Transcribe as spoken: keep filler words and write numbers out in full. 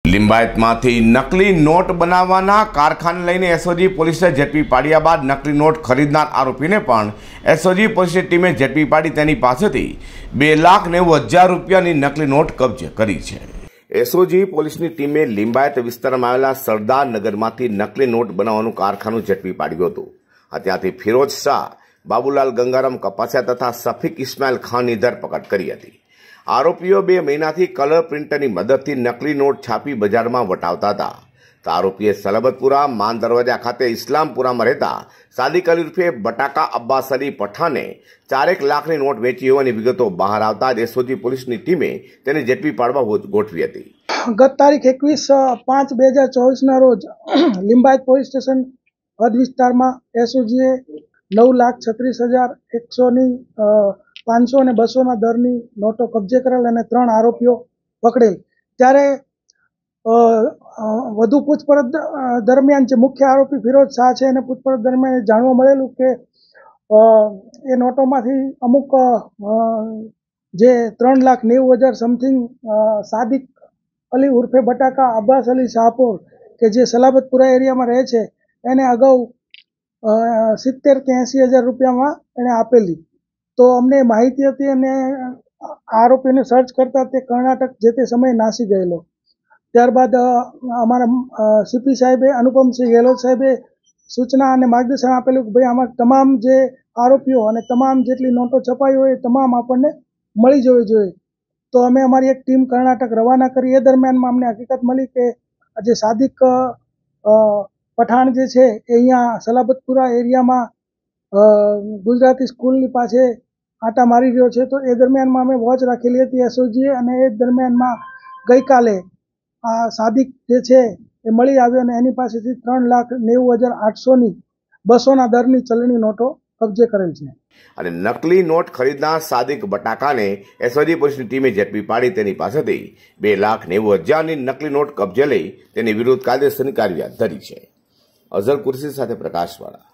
લિંબાયતમાંથી નકલી નોટ બનાવવાના કારખાને લઈને એસઓજી પોલીસે ઝડપી પાડ્યા બાદ નકલી નોટ ખરીદનાર આરોપીને પણ એસઓજી પોલીસની ટીમે ઝડપી પાડી તેની પાસેથી બે લાખ નેવું હજાર રૂપિયાની નકલી નોટ કબજે કરી છે। એસઓજી પોલીસની ટીમે લિંબાયત વિસ્તારમાં આવેલા સરદાર નગરમાંથી નકલી નોટ બનાવવાનું કારખાનું ઝડપી પાડ્યું હતું। ત્યાંથી ફિરોજ શાહ, બાબુલાલ ગંગારામ કપાસિયા તથા સફીક ઇસ્માઇલ ખાનની ધરપકડ કરી હતી। આરોપીઓ બે મહિનાથી કલર પ્રિન્ટરની મદદથી નકલી નોટ છાપી બજારમાં વટાવતા હતા। તો આરોપીએ સલાબતપુરા માન દરવાજા ખાતે ઇસ્લામપુરામાં રહેતા સાદિક અલી ઉર્ફે બટાકા અબ્બાસ અલી પઠાને ચારેક લાખની નોટ વેચી હોવાની વિગતો બહાર આવતા જ એસઓજી પોલીસની ટીમે તેને ઝડપી પાડવા ગોઠવી હતી। ગત તારીખ એકવીસ પાંચ બે હજાર ચોવીસના રોજ લિંબાયત પોલીસ સ્ટેશન હદ વિસ્તારમાં એસઓજીએ નવ લાખ છત્રીસ હજાર એકસોની પાંચસો અને બસોના દરની નોટો કબજે કરેલ અને ત્રણ આરોપીઓ પકડેલ। ત્યારે વધુ પૂછપરછ દરમિયાન જે મુખ્ય આરોપી ફિરોજ શાહ છે એને પૂછપરછ દરમિયાન જાણવા મળેલું કે એ નોટોમાંથી અમુક જે ત્રણ લાખ નેવું હજાર સમથિંગ સાદિક અલી ઉર્ફે બટાકા અબ્બાસ અલી શાહપુર કે જે સલાબતપુરા એરિયામાં રહે છે એને અગાઉ સિત્તેર કે એંસી હજાર રૂપિયામાં એને આપેલી। તો અમને માહિતી હતી અને આરોપીને સર્ચ કરતા તે કર્ણાટક જે તે સમયે નાસી ગયેલો। ત્યારબાદ અમારા સીપી સાહેબે અનુપમસિંહ ગેહલોત સાહેબે સૂચના અને માર્ગદર્શન આપેલું કે ભાઈ આમાં તમામ જે આરોપીઓ અને તમામ જેટલી નોટો છપાઈ હોય એ તમામ આપણને મળી જવી જોઈએ। તો અમે અમારી એક ટીમ કર્ણાટક રવાના કરી। એ દરમિયાનમાં અમને હકીકત મળી કે જે સાદિક પઠાણ જે છે એ અહીંયા સલાબતપુરા એરિયામાં ગુજરાતી સ્કૂલની પાસે આટા મારી રહ્યો છે। તો એ દરમિયાનમાં અમે વોચ રાખેલી હતી એસઓજીએ અને એ દરમિયાનમાં ગઈકાલે આ સાદિક જે છે એ મળી આવ્યો અને એની પાસેથી ત્રણ લાખ નેવું હજાર આઠસોની બસોના દરની ચલણી નોટો કબજે કરેલ છે। અને નકલી નોટ ખરીદનાર સાદિક બટાકાને એસઓજી પોલીસની ટીમે ઝડપી પાડી તેની પાસેથી બે લાખ નેવું હજારની નકલી નોટ કબજે લઈ તેની વિરુદ્ધ કાયદેસરની કાર્યવાહી ધરી છે। અઝર કુરશી સાથે પ્રકાશવાળા।